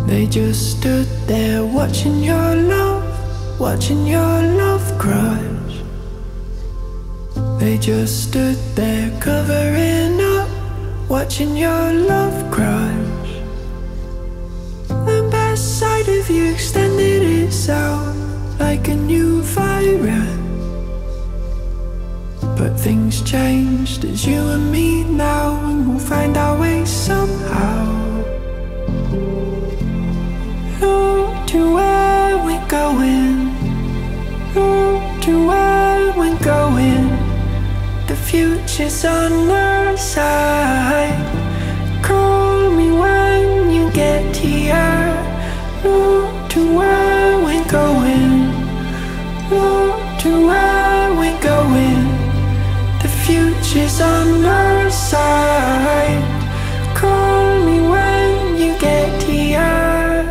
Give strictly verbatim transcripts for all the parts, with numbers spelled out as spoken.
They just stood there watching your love, watching your love crush. They just stood there covering up, watching your love crush. The best side of you extended itself like a new virus. But things changed, it's you and me now, and we'll find our way somehow. Look to where we're going, look to where we're going. The future's on our side. Call me when you get here. Look to where we're going, look to where we're going. The future's on our side. Call me when you get here.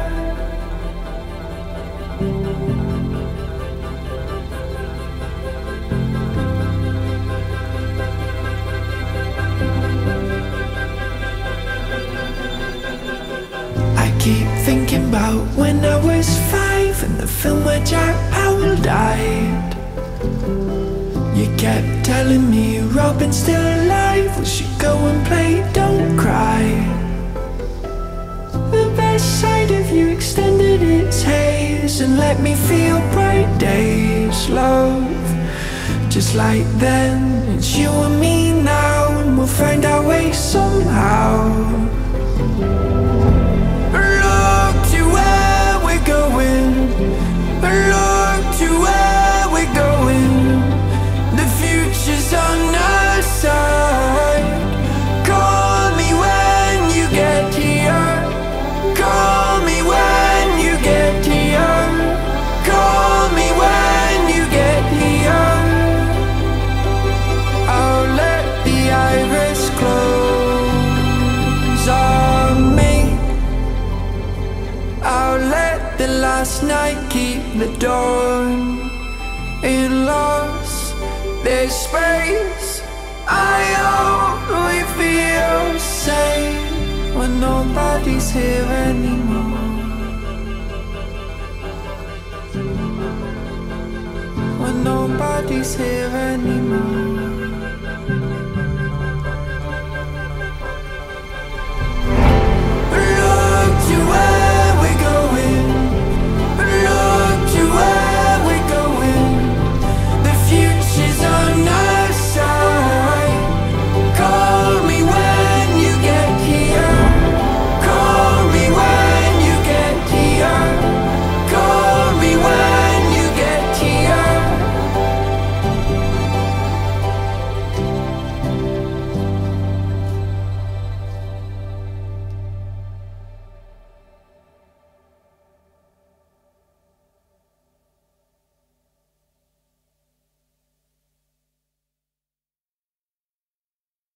I keep thinking about when I was five and the film where Jack Powell died. You kept telling me Robin's still alive, we should go and play Don't Cry. The best side of you extended its haze and let me feel bright days, love. Just like then, it's you and me now, and we'll find our way somehow. Look to where we're going, look to where we're going. The future's on our side. Call me when you get here. Call me when you get here. Call me when you get here. I'll let the iris close on me. I'll let the last night keep the dawn in loss. There's space. I hope we feel safe when nobody's here anymore. When nobody's here anymore.